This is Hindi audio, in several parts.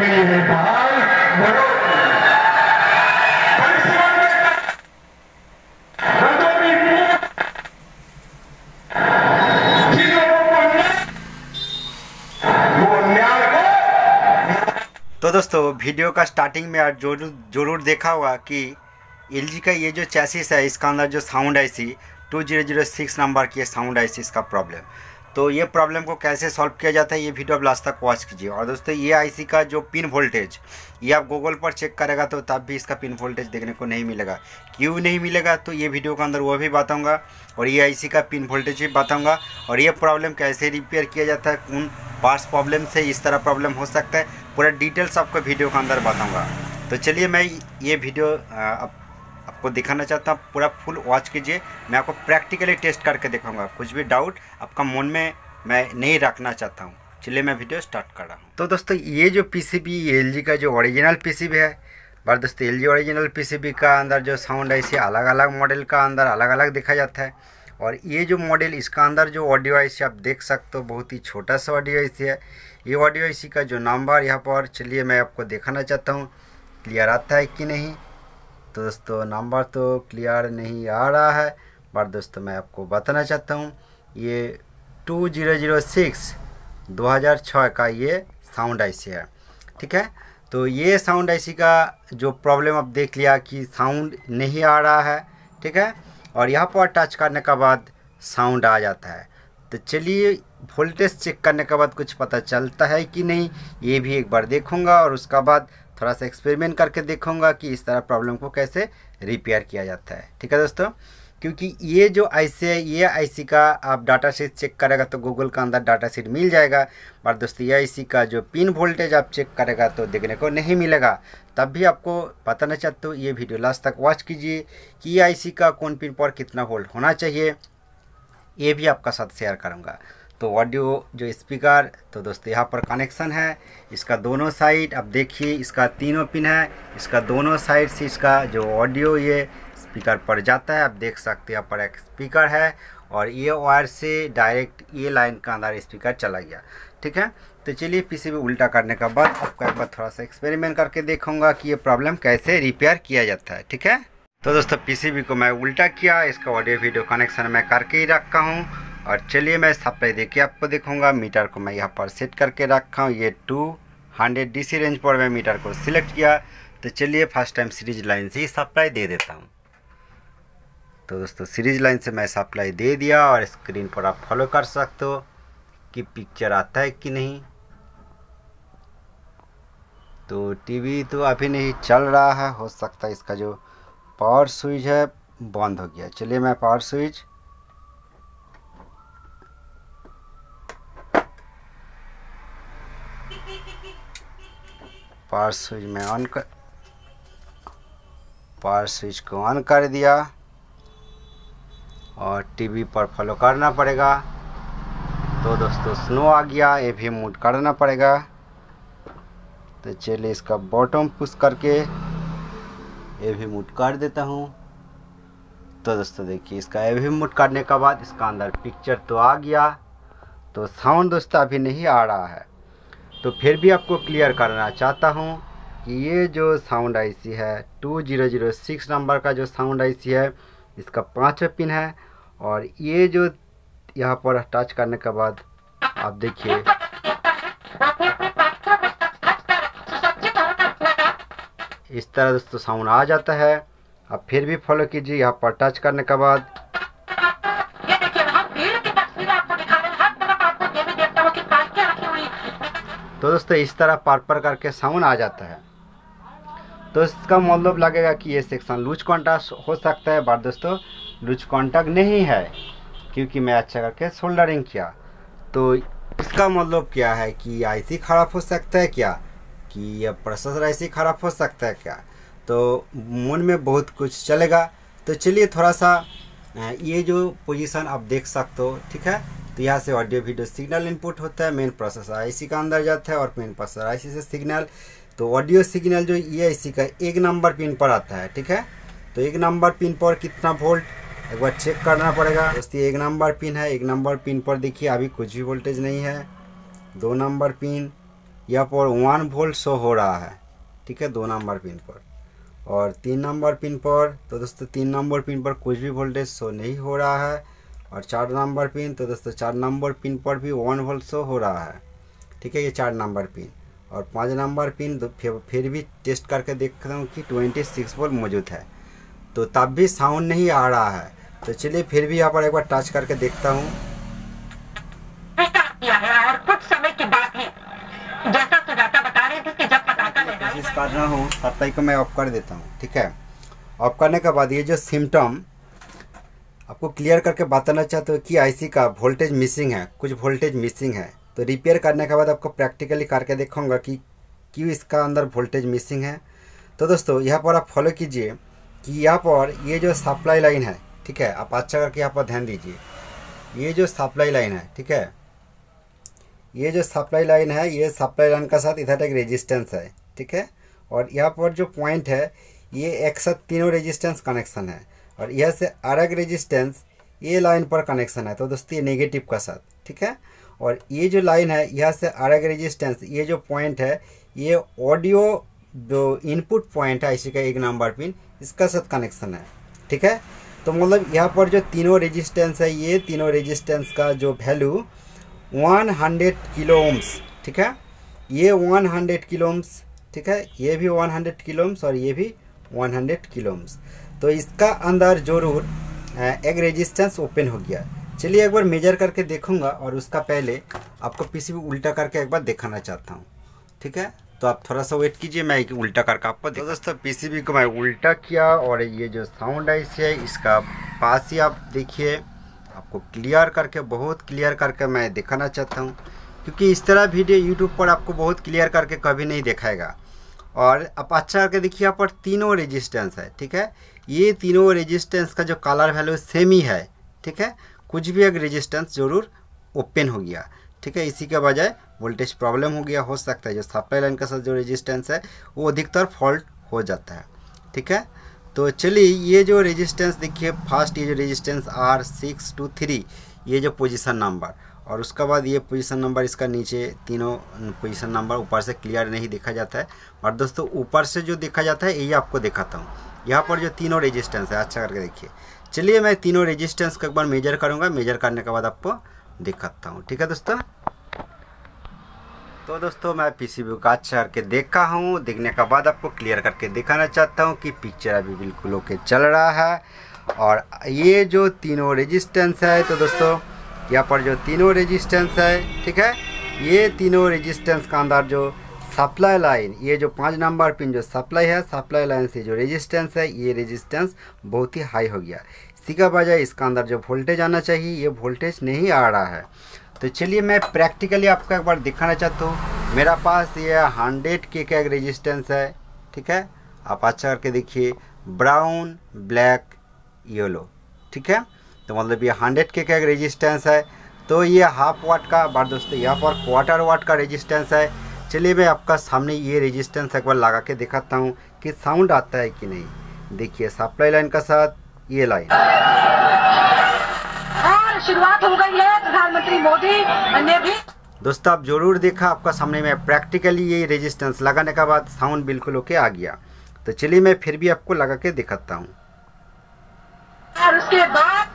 तो दोस्तों वीडियो का स्टार्टिंग में आप जरूर देखा होगा कि एलजी का ये जो चैसिस है इसका अंदर जो साउंड आईसी 2006 नंबर की साउंड आईसी इसका प्रॉब्लम। तो ये प्रॉब्लम को कैसे सॉल्व किया जाता है ये वीडियो आप लास्ट तक वॉच कीजिए। और दोस्तों ये आईसी का जो पिन वोल्टेज ये आप गूगल पर चेक करेगा तो तब भी इसका पिन वोल्टेज देखने को नहीं मिलेगा। क्यों नहीं मिलेगा तो ये वीडियो के अंदर वो भी बताऊँगा और ये आईसी का पिन वोल्टेज भी बताऊँगा और ये प्रॉब्लम कैसे रिपेयर किया जाता है, कौन पार्ट्स प्रॉब्लम से इस तरह प्रॉब्लम हो सकता है, पूरा डिटेल्स आपको वीडियो के अंदर बताऊंगा। तो चलिए मैं ये वीडियो आपको दिखाना चाहता हूँ, पूरा फुल वॉच कीजिए। मैं आपको प्रैक्टिकली टेस्ट करके दिखाऊंगा, कुछ भी डाउट आपका मन में मैं नहीं रखना चाहता हूँ। चलिए मैं वीडियो स्टार्ट कर रहा हूँ। तो दोस्तों ये जो पीसीबी एलजी का जो ओरिजिनल पीसीबी है, पर दोस्तों एलजी ओरिजिनल पीसीबी का अंदर जो साउंड आईसी अलग अलग मॉडल का अंदर अलग अलग दिखा जाता है। और ये जो मॉडल इसका अंदर जो ऑडियो आईसी आप देख सकते हो बहुत ही छोटा सा ऑडियो आईसी है। ये ऑडियो आईसी का जो नंबर यहाँ पर चलिए मैं आपको दिखाना चाहता हूँ क्लियर आता है कि नहीं। तो दोस्तों नंबर तो क्लियर नहीं आ रहा है, पर दोस्तों मैं आपको बताना चाहता हूँ ये 2006 का ये साउंड आईसी है, ठीक है। तो ये साउंड आईसी का जो प्रॉब्लम आप देख लिया कि साउंड नहीं आ रहा है, ठीक है। और यहाँ पर टच करने के बाद साउंड आ जाता है। तो चलिए वोल्टेज चेक करने के बाद कुछ पता चलता है कि नहीं ये भी एक बार देखूंगा और उसका बाद थोड़ा सा एक्सपेरिमेंट करके देखूंगा कि इस तरह प्रॉब्लम को कैसे रिपेयर किया जाता है, ठीक है दोस्तों। क्योंकि ये जो आईसी है ये आईसी का आप डाटा शीट चेक करेगा तो गूगल का अंदर डाटा शीट मिल जाएगा, पर दोस्तों ये आईसी का जो पिन वोल्टेज आप चेक करेगा तो देखने को नहीं मिलेगा। तब भी आपको बताना चाहते हो ये वीडियो लास्ट तक वॉच कीजिए कि ये आईसी का कौन पिन पर कितना वोल्ट होना चाहिए, ये भी आपका साथ शेयर करूँगा। तो ऑडियो जो स्पीकर तो दोस्तों यहाँ पर कनेक्शन है, इसका दोनों साइड आप देखिए, इसका तीनों पिन है, इसका दोनों साइड से इसका जो ऑडियो ये स्पीकर पर जाता है। आप देख सकते हैं यहाँ पर एक स्पीकर है और ये वायर से डायरेक्ट ये लाइन का अंदर स्पीकर चला गया, ठीक है। तो चलिए पीसीबी उल्टा करने के बाद आपको एक बार थोड़ा सा एक्सपेरिमेंट करके देखूंगा कि ये प्रॉब्लम कैसे रिपेयर किया जाता है, ठीक है। तो दोस्तों पीसीबी को मैं उल्टा किया, इसका ऑडियो वीडियो कनेक्शन मैं करके ही रखा हूँ और चलिए मैं सप्लाई देके आपको दिखाऊंगा। मीटर को मैं यहाँ पर सेट करके रखा हूँ, ये 200 DC रेंज पर मैं मीटर को सिलेक्ट किया। तो चलिए फर्स्ट टाइम सीरीज लाइन से ही सप्लाई दे देता हूँ। तो दोस्तों सीरीज लाइन से मैं सप्लाई दे दिया और स्क्रीन पर आप फॉलो कर सकते हो कि पिक्चर आता है कि नहीं। तो टीवी तो अभी नहीं चल रहा है, हो सकता है इसका जो पावर स्विच है बंद हो गया। चलिए मैं पावर स्विच में पावर स्विच को ऑन कर दिया और टीवी पर फॉलो करना पड़ेगा। तो दोस्तों स्नो आ गया, ये भी मूड करना पड़ेगा। तो चलिए इसका बॉटम पुश करके ये भी मूड कर देता हूँ। तो दोस्तों देखिए इसका ये भी मूड करने के बाद इसका अंदर पिक्चर तो आ गया, तो साउंड दोस्तों अभी नहीं आ रहा है। तो फिर भी आपको क्लियर करना चाहता हूँ कि ये जो साउंड आईसी है 2006 नंबर का जो साउंड आईसी है इसका 5वां पिन है। और ये जो यहाँ पर टच करने के बाद आप देखिए इस तरह दोस्तों साउंड आ जाता है। आप फिर भी फॉलो कीजिए, यहाँ पर टच करने के बाद तो दोस्तों इस तरह पर करके साउंड आ जाता है। तो इसका मतलब लगेगा कि ये सेक्शन लूज कॉन्टैक्ट हो सकता है, बट दोस्तों लूज कॉन्टैक्ट नहीं है क्योंकि मैं अच्छा करके सोल्डरिंग किया। तो इसका मतलब क्या है कि आईसी ख़राब हो सकता है क्या, कि यह प्रोसेसर आईसी ख़राब हो सकता है क्या। तो मन में बहुत कुछ चलेगा। तो चलिए थोड़ा सा ये जो पोजीशन आप देख सकते हो, ठीक है। तो यहाँ से ऑडियो वीडियो सिग्नल इनपुट होता है, मेन प्रोसेसर आईसी का अंदर जाता है और मेन प्रोसेसर आईसी से सिग्नल। तो ऑडियो सिग्नल जो ये आईसी का 1 नंबर पिन पर आता है, ठीक है। तो 1 नंबर पिन पर कितना वोल्ट एक बार चेक करना पड़ेगा। दोस्तों 1 नंबर पिन है, 1 नंबर पिन पर देखिए अभी कुछ भी वोल्टेज नहीं है। 2 नंबर पिन, यहाँ पर 1 वोल्ट शो हो रहा है, ठीक है, 2 नंबर पिन पर। और 3 नंबर पिन पर तो दोस्तों 3 नंबर पिन पर कुछ भी वोल्टेज शो नहीं हो रहा है। और 4 नंबर पिन तो दोस्तों 4 नंबर पिन पर भी 1 वोल्ट शो हो रहा है, ठीक है, ये 4 नंबर पिन। और 5 नंबर पिन फिर भी टेस्ट करके देखता हूँ कि 26 वोल्ट मौजूद है, तो तब भी साउंड नहीं आ रहा है। तो चलिए फिर भी यहाँ पर एक बार टच करके देखता हूँ। और कुछ समय के बाद ही जैसा सुजाता बता रहे थे कि जब पटाखा कोशिश कर रहा हूँ, सप्लाई को मैं ऑफ कर देता हूँ, ठीक है। ऑफ करने के बाद ये जो सिम्टम आपको क्लियर करके बताना चाहते हो कि आईसी का वोल्टेज मिसिंग है, कुछ वोल्टेज मिसिंग है। तो रिपेयर करने के बाद आपको प्रैक्टिकली करके दिखाऊंगा कि क्यों इसका अंदर वोल्टेज मिसिंग है। तो दोस्तों यहाँ पर आप फॉलो कीजिए कि यहाँ पर ये जो सप्लाई लाइन है, ठीक है, आप अच्छा करके यहाँ पर ध्यान दीजिए। ये जो सप्लाई लाइन है, ठीक है, ये जो सप्लाई लाइन है, ये सप्लाई लाइन का साथ इधर एक रेजिस्टेंस है, ठीक है। और यहाँ पर जो पॉइंट है ये एक साथ तीनों रेजिस्टेंस कनेक्शन है, और यह से अलग रेजिस्टेंस ये लाइन पर कनेक्शन है। तो दोस्तों ये नेगेटिव का साथ, ठीक है। और ये जो लाइन है यहाँ से अलग रेजिस्टेंस, ये जो पॉइंट है ये ऑडियो जो इनपुट पॉइंट है इसी का 1 नंबर पिन, इसका साथ कनेक्शन है, ठीक है। तो मतलब यहाँ पर जो तीनों रेजिस्टेंस है, ये तीनों रेजिस्टेंस का जो वैल्यू 100 किलो ओम्स, ठीक है, ये 100 किलो ओम्स, ठीक है, ये भी 100 किलो ओम्स और ये भी 100 किलो ओम्स। तो इसका अंदर जरूर एक रेजिस्टेंस ओपन हो गया। चलिए एक बार मेजर करके देखूंगा, और उसका पहले आपको पीसीबी उल्टा करके एक बार दिखाना चाहता हूँ, ठीक है। तो आप थोड़ा सा वेट कीजिए, मैं उल्टा करके आपको तो दोस्तों पीसीबी को मैं उल्टा किया, और ये जो साउंड आईसी है इसका पास ही आप देखिए, आपको क्लियर करके, बहुत क्लियर करके मैं दिखाना चाहता हूँ, क्योंकि इस तरह वीडियो यूट्यूब पर आपको बहुत क्लियर करके कभी नहीं दिखाएगा। और आप अच्छा करके देखिए, यहाँ पर तीनों रेजिस्टेंस है, ठीक है, ये तीनों रेजिस्टेंस का जो कलर वैल्यू सेम ही है, ठीक है, कुछ भी एक रेजिस्टेंस जरूर ओपन हो गया, ठीक है, इसी के बजाय वोल्टेज प्रॉब्लम हो गया। हो सकता है जो सप्लाई लाइन का साथ जो रेजिस्टेंस है वो अधिकतर फॉल्ट हो जाता है, ठीक है। तो चलिए ये जो रेजिस्टेंस देखिए, फर्स्ट ये जो रेजिस्टेंस R623, ये जो पोजीशन नंबर, और उसके बाद ये पोजीशन नंबर, इसका नीचे तीनों पोजीशन नंबर ऊपर से क्लियर नहीं देखा जाता है। और दोस्तों ऊपर से जो देखा जाता है यही आपको दिखाता हूँ। यहाँ पर जो तीनों रेजिस्टेंस है, अच्छा करके देखिए। चलिए मैं तीनों रेजिस्टेंस को एक बार मेजर करूँगा, मेजर करने के बाद आपको दिखाता हूँ, ठीक है दोस्तों। तो दोस्तों मैं पीसीबी का अच्छा करके देखा हूँ, देखने के बाद आपको क्लियर करके दिखाना चाहता हूँ कि पिक्चर अभी बिल्कुल ओके चल रहा है। और ये जो तीनों रेजिस्टेंस है, तो दोस्तों यहाँ पर जो तीनों रेजिस्टेंस है, ठीक है, ये तीनों रेजिस्टेंस का अंदर जो सप्लाई लाइन, ये जो 5 नंबर पिन जो सप्लाई है, सप्लाई लाइन से जो रेजिस्टेंस है, ये रेजिस्टेंस बहुत ही हाई हो गया। इसी का वजह इसका अंदर जो वोल्टेज आना चाहिए ये वोल्टेज नहीं आ रहा है। तो चलिए मैं प्रैक्टिकली आपको एक बार दिखाना चाहता हूँ। मेरा पास ये 100 के का एक रेजिस्टेंस है, ठीक है, आप अच्छा करके देखिए, ब्राउन ब्लैक येलो, ठीक है। तो मतलब ये 100 के का एक रेजिस्टेंस है। तो ये हाफ वाट का, बार दोस्तों यहाँ पर क्वार्टर वाट का रेजिस्टेंस है। चलिए मैं आपका सामने ये रेजिस्टेंस एक बार लगा के दिखाता हूँ कि साउंड आता है कि नहीं। देखिए सप्लाई लाइन का साथ ये लाइन, और शुरुआत हो गई है। प्रधानमंत्री मोदी ने भी दोस्तों आप जरूर देखा, आपका सामने में प्रैक्टिकली ये रेजिस्टेंस लगाने के बाद साउंड बिल्कुल ओके आ गया। तो चलिए मैं फिर भी आपको लगा के दिखाता हूँ। और उसके बाद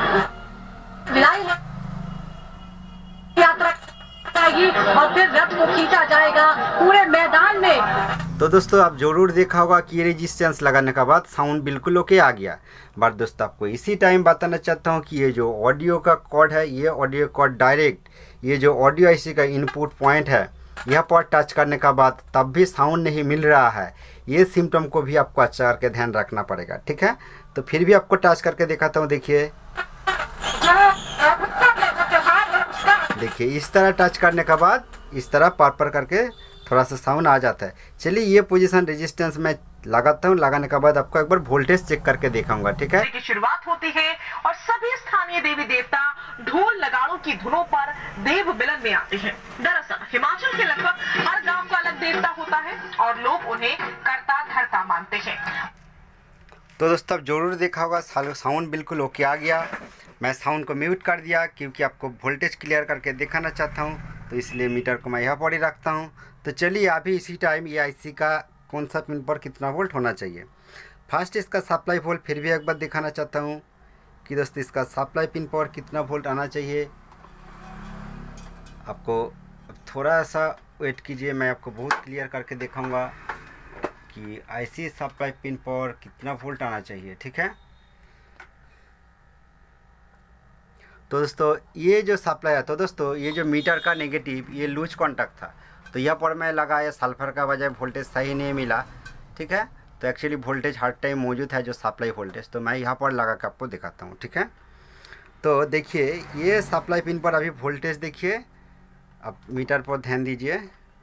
यात्रा और फिर रथ को खींचा जाएगा पूरे मैदान में। तो दोस्तों आप जरूर देखा होगा कि ये रेजिस्टेंस लगाने के बाद साउंड बिल्कुल ओके आ गया। बट दोस्तों आपको इसी टाइम बताना चाहता हूँ कि ये जो ऑडियो का कॉर्ड है, ये ऑडियो कॉर्ड डायरेक्ट ये जो ऑडियो आईसी का इनपुट पॉइंट है यहाँ पर टच करने का बाद तब भी साउंड नहीं मिल रहा है। ये सिम्टम को भी आपको अच्छा करके ध्यान रखना पड़ेगा, ठीक है। तो फिर भी आपको टच करके दिखाता हूँ। देखिए इस तरह टच करने के बाद इस तरह पर करके थोड़ा सा साउंड आ जाता है। चलिए ये पोजीशन रेजिस्टेंस में लगाता हूँ, लगाने के बाद आपको एक बार वोल्टेज चेक करके दिखाऊंगा, ठीक है। की शुरुआत होती है और सभी स्थानीय देवी देवता ढोल नगाड़ों की धुनों पर देव मिलन में आते हैं। दरअसल हिमाचल के लगभग हर गांव का अलग देवता होता है और लोग उन्हें कर्ता धर्ता मानते हैं। तो दोस्तों आप जरूर देखा होगा साउंड बिल्कुल ओके आ गया। मैं साउंड को म्यूट कर दिया क्योंकि आपको वोल्टेज क्लियर करके दिखाना चाहता हूँ, तो इसलिए मीटर को मैं यहाँ पर ही रखता हूँ। तो चलिए अभी इसी टाइम ये आईसी का कौन सा पिन पर कितना वोल्ट होना चाहिए। फर्स्ट इसका सप्लाई वोल्ट फिर भी एक बार दिखाना चाहता हूँ कि दोस्तों इसका सप्लाई पिन पर कितना वोल्ट आना चाहिए। आपको थोड़ा सा वेट कीजिए, मैं आपको बहुत क्लियर करके दिखाऊंगा कि आईसी सप्लाई पिन पर कितना वोल्ट आना चाहिए। ठीक है, तो दोस्तों ये जो सप्लाई है, तो दोस्तों ये जो मीटर का नेगेटिव ये लूज कॉन्टैक्ट था, तो यहाँ पर मैं लगाया सल्फर का बजाय वोल्टेज सही नहीं मिला। ठीक है, तो एक्चुअली वोल्टेज हर टाइम मौजूद है जो सप्लाई वोल्टेज, तो मैं यहाँ पर लगा के आपको दिखाता हूँ। ठीक है, तो देखिए ये सप्लाई पिन पर अभी वोल्टेज देखिए, अब मीटर पर ध्यान दीजिए,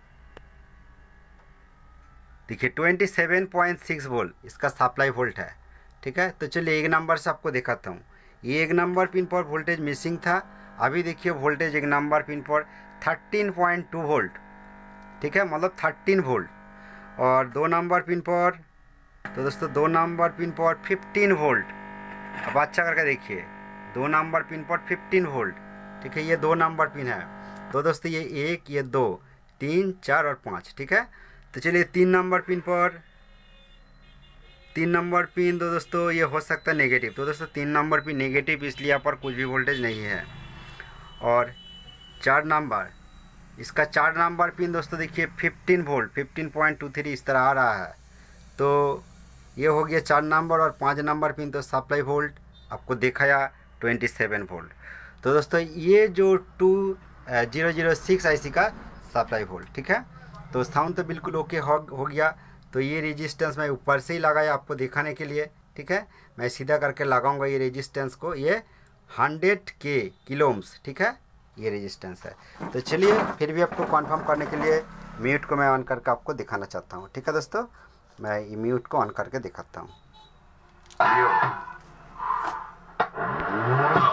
देखिए 27.6 वोल्ट इसका सप्लाई वोल्ट है। ठीक है, तो चलिए एक नंबर से आपको दिखाता हूँ। ये एक नंबर पिन पर वोल्टेज मिसिंग था, अभी देखिए वोल्टेज एक नंबर पिन पर 13.2 वोल्ट। ठीक है, मतलब 13 वोल्ट। और दो नंबर पिन पर, तो दोस्तों दो नंबर पिन पर 15 वोल्ट। अब अच्छा करके देखिए, दो नंबर पिन पर 15 वोल्ट। ठीक है, ये दो नंबर पिन है, तो दोस्तों ये 1, ये 2, 3, 4 और 5। ठीक है, तो चलिए तीन नंबर पिन पर, तीन नंबर पिन तो दोस्तों ये हो सकता है नेगेटिव, तो दोस्तों तीन नंबर पिन नेगेटिव, इसलिए यहाँ पर कुछ भी वोल्टेज नहीं है। और चार नंबर, इसका चार नंबर पिन दोस्तों देखिए 15 वोल्ट, 15.23 इस तरह आ रहा है, तो ये हो गया चार नंबर। और पाँच नंबर पिन तो सप्लाई वोल्ट आपको दिखाया 27 वोल्ट। तो दोस्तों ये जो 2006 आईसी का सप्लाई वोल्ट। ठीक है, तो साउंड तो बिल्कुल ओके हो गया। तो ये रेजिस्टेंस मैं ऊपर से ही लगाया आपको दिखाने के लिए। ठीक है, मैं सीधा करके लगाऊंगा ये रेजिस्टेंस को, ये 100K किलो ओम्स। ठीक है, ये रेजिस्टेंस है। तो चलिए फिर भी आपको कंफर्म करने के लिए म्यूट को मैं ऑन करके आपको दिखाना चाहता हूँ। ठीक है दोस्तों, मैं ये म्यूट को ऑन करके दिखाता हूँ।